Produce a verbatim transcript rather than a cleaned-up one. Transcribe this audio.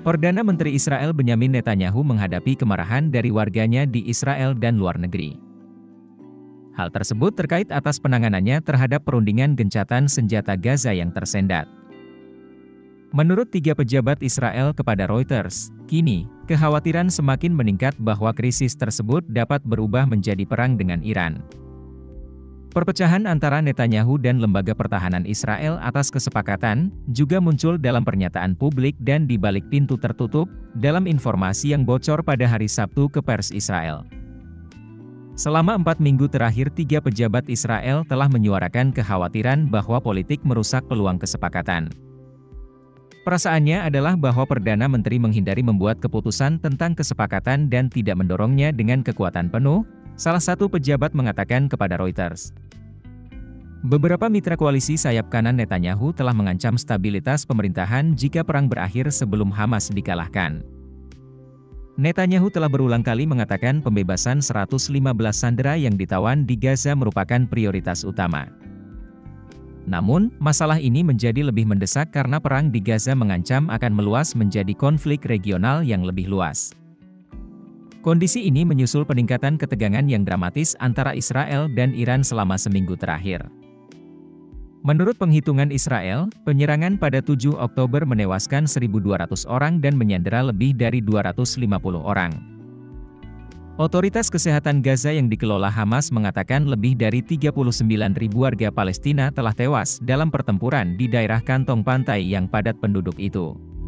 Perdana Menteri Israel Benyamin Netanyahu menghadapi kemarahan dari warganya di Israel dan luar negeri. Hal tersebut terkait atas penanganannya terhadap perundingan gencatan senjata Gaza yang tersendat. Menurut tiga pejabat Israel kepada Reuters, kini, kekhawatiran semakin meningkat bahwa krisis tersebut dapat berubah menjadi perang dengan Iran. Perpecahan antara Netanyahu dan Lembaga Pertahanan Israel atas kesepakatan juga muncul dalam pernyataan publik dan di balik pintu tertutup, dalam informasi yang bocor pada hari Sabtu ke pers Israel. Selama empat minggu terakhir, tiga pejabat Israel telah menyuarakan kekhawatiran bahwa politik merusak peluang kesepakatan. Perasaannya adalah bahwa Perdana Menteri menghindari membuat keputusan tentang kesepakatan dan tidak mendorongnya dengan kekuatan penuh, salah satu pejabat mengatakan kepada Reuters. Beberapa mitra koalisi sayap kanan Netanyahu telah mengancam stabilitas pemerintahan jika perang berakhir sebelum Hamas dikalahkan. Netanyahu telah berulang kali mengatakan pembebasan seratus lima belas sandera yang ditawan di Gaza merupakan prioritas utama. Namun, masalah ini menjadi lebih mendesak karena perang di Gaza mengancam akan meluas menjadi konflik regional yang lebih luas. Kondisi ini menyusul peningkatan ketegangan yang dramatis antara Israel dan Iran selama seminggu terakhir. Menurut penghitungan Israel, penyerangan pada tujuh Oktober menewaskan seribu dua ratus orang dan menyandera lebih dari dua ratus lima puluh orang. Otoritas Kesehatan Gaza yang dikelola Hamas mengatakan lebih dari tiga puluh sembilan ribu warga Palestina telah tewas dalam pertempuran di daerah kantong pantai yang padat penduduk itu.